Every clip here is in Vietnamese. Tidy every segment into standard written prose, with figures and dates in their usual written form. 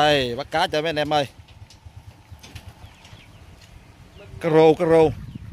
Đây bắt cá cho mấy anh em ơi. Cá rô, cá rô.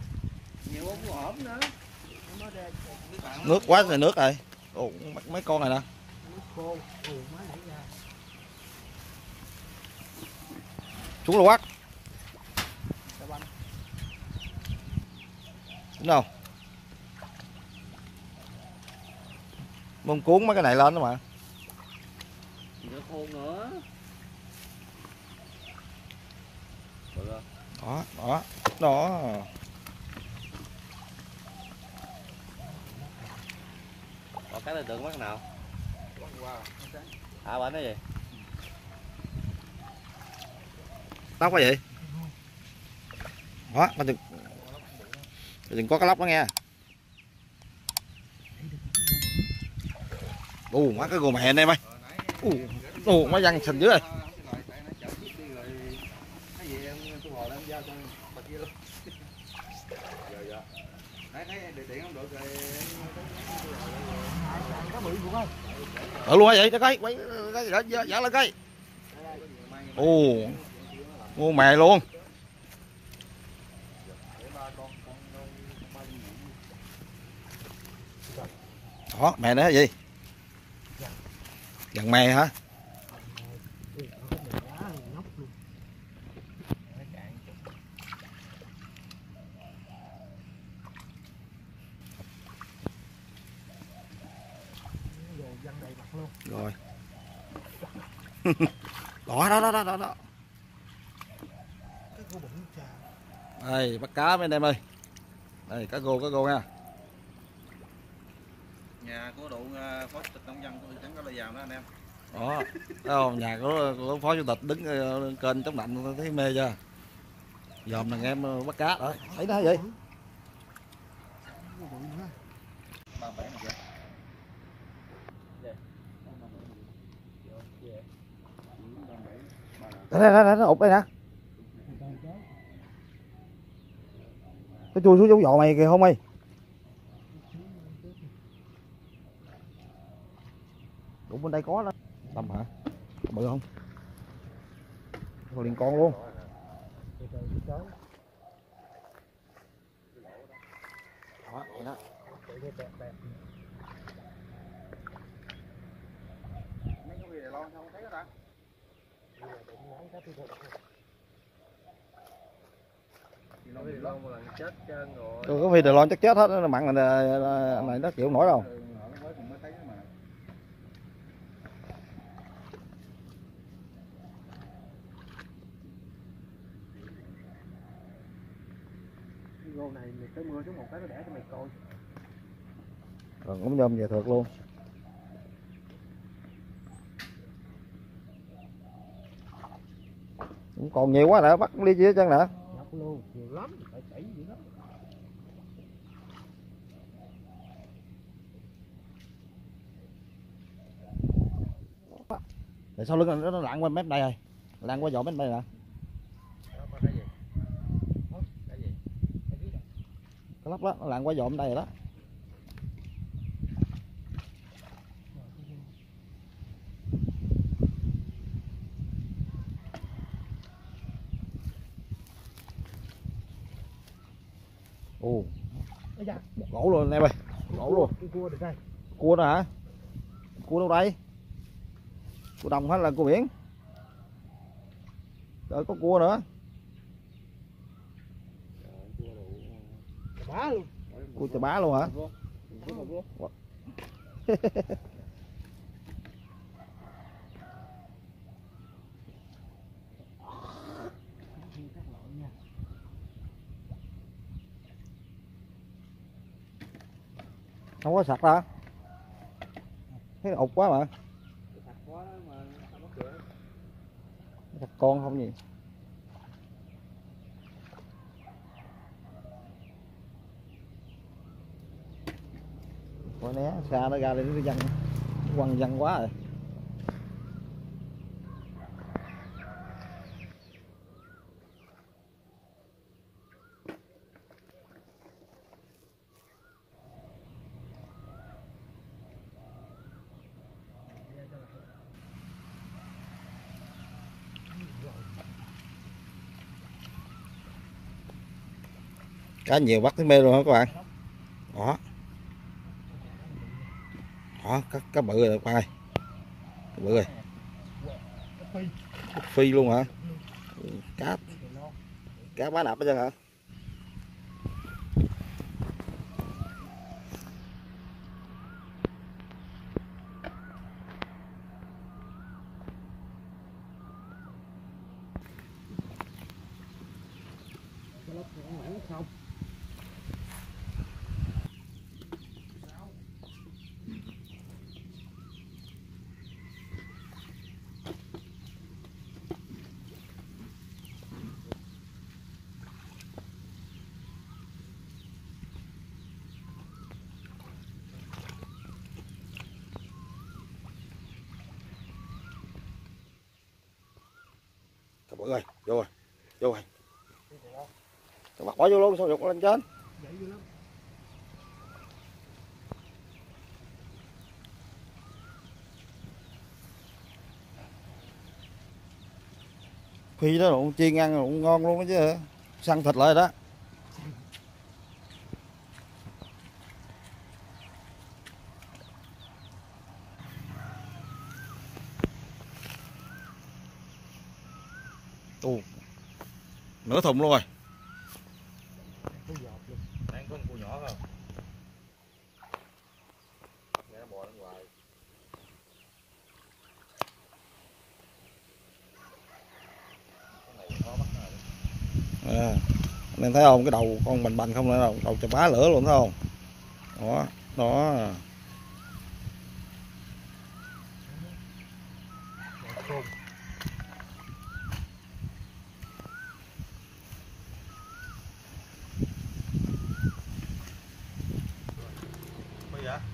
Nước quá trời nước rồi. Ồ, mấy con này nè. Xuống rồi quát. Đúng không? Mông cuốn mấy cái này lên đó mà. Khôn nữa. Đó, đó, đó. Còn cái này tượng mắt nào? À bánh cái gì? Tóc cái gì? Đó, đừng có cái lóc đó nghe. Má cái gồ mẹ anh em ơi. Má văng sình dưới rồi. Ở luôn vậy, cái quay dở lên cái. Mua mè luôn. Đó, mè nữa gì? Dàn mè hả? Rồi. Đó. Đây, bắt cá mấy anh em ơi. Đây, cá gô nha. Nhà của độ phó chủ tịch nông dân của thị trấn Cái Lò Giàm đó anh em. Đó, thấy không? Nhà của phó chủ tịch đứng kênh chống lạnh thấy mê chưa? Dòm thằng em bắt cá rồi, thấy nó vậy? Đây, nó ụt đây nè. Nó chui xuống giống dọ mày kìa không mày. Đúng bên đây có đó. Tầm hả? Bự không? Có liền con luôn. Đó, vậy đó. Mấy cái video lon không thấy đó ta. Có phi Đài Loan chắc chết hết nó mặn này nó chịu nổi đâu. Gô này tới mưa xuống một cái nó đẻ cho mày coi. Rồi ống nhôm về thượt luôn. Cũng còn nhiều quá nè, bắt ly chia chân nè. Nhọc luôn, nhiều lắm, phải chảy dữ lắm. Để sau lưng nó lặn qua mép đây rồi. Lặn qua vỏ mép đây nè. Cái lóc đó, nó lặn qua vỏ bên đây rồi đó. Một gỗ luôn anh em ơi. Gỗ luôn. Cua được đây. Cua đó hả? Cua đâu đây? Cua đồng hay là cua biển? Trời, có cua nữa. Bá luôn. Cua chà bá luôn hả? Không có sặc ra. Thấy ụt quá mà. Sặc con không gì. Coi né xa nó ra lên nó văng. Quăng văng quá rồi. Cá nhiều bắt thấy mê luôn hả các bạn. Đó. Đó, cá bự rồi các bạn ơi. Cá bự rồi. Phi luôn hả? Cá bá nạp hết trơn hả? Cá bự rồi, vô rồi. Vô rồi. Các bạn bỏ vô luôn, sao dục lên trên. Phi đó cũng chiên ăn cũng ngon luôn đó chứ. Săn thịt lại đó. Nửa thùng luôn rồi. Đang có một cua nhỏ không? Để nó bò ra ngoài. Cái này khó bắt rồi. À, anh em thấy không, cái đầu con bành bành không nữa đâu, đầu chà bá lửa luôn thấy không? Đó, đó. Bây giờ.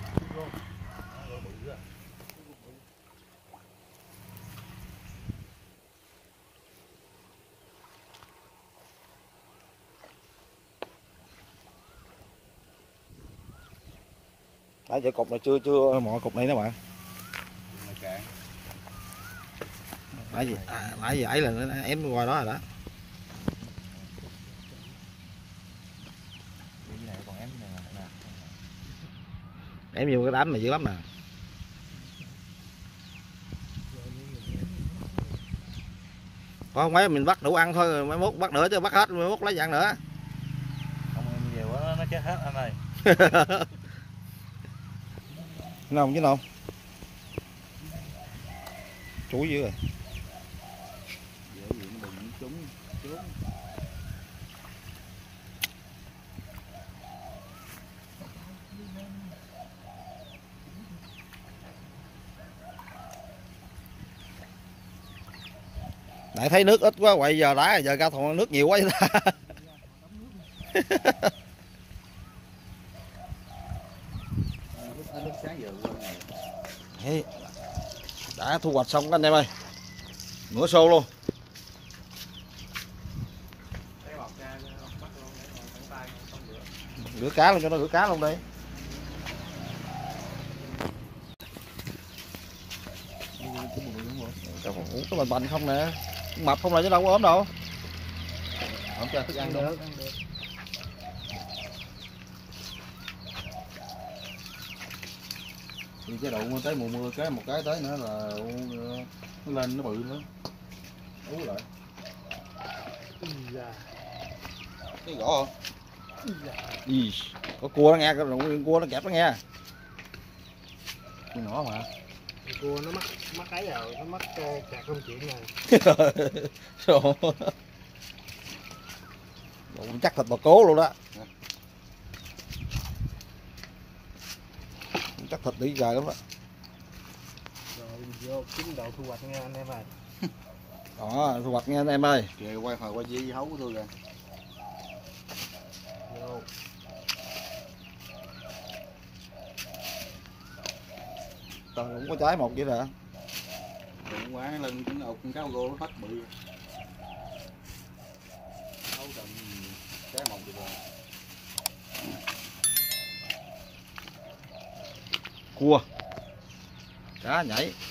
Nãy giờ cục này chưa mọi cục này đó bạn. Nãy giờ ấy là nó ém qua đó rồi đó. Ém vô cái đám này dữ lắm nè. Có mấy mình bắt đủ ăn thôi rồi, mấy mốt bắt nữa chứ bắt hết mấy mốt lấy dạng nữa. Không em về quá nó chết hết anh ơi. Không chứ đâu. Chuối dữ rồi. Dễ gì nó đừng trúng trúng. Nãy thấy nước ít quá quậy giờ đá giờ ra thùng nước nhiều quá vậy ta. Nước sáng giờ quên này. Đấy, đã thu hoạch xong các anh em ơi, nửa xô luôn. Rửa cá luôn cho nó rửa cá luôn đi. Cái bành bành không nè, mập không là chứ đâu có ốm đâu. Không cho thức ăn được. Thì cái độ tới mùa mưa cái một cái tới nữa là nó lên nó bự nữa. Ú lại. Cái gỗ không? Ý, có cua nó nghe, cái cua nó kẹp nó nghe. Cua nhỏ mà. Cua nó mắc cái rồi, nó mắc chạc không chuyện rồi. Chắc thịt bò cố luôn đó. Chắc thịt đi gà lắm đó. Rồi vô kiếm đầu thu hoạch nha anh em ơi. Đó, thu hoạch nha anh em ơi. Kìa quay hồi quay dí hấu của tôi kìa. Vô. Còn cũng có trái một vậy nè. Đừng quá lên cái ục con cá gô nó hết bự. Hấu tầm trái một được rồi. Cua. Cá nhảy.